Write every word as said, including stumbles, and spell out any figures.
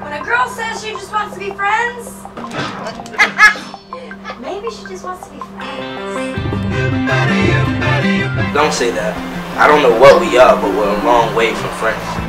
When a girl says she just wants to be friends, maybe she just wants to be friends. Don't say that. I don't know what we are, but we're a long way from friends.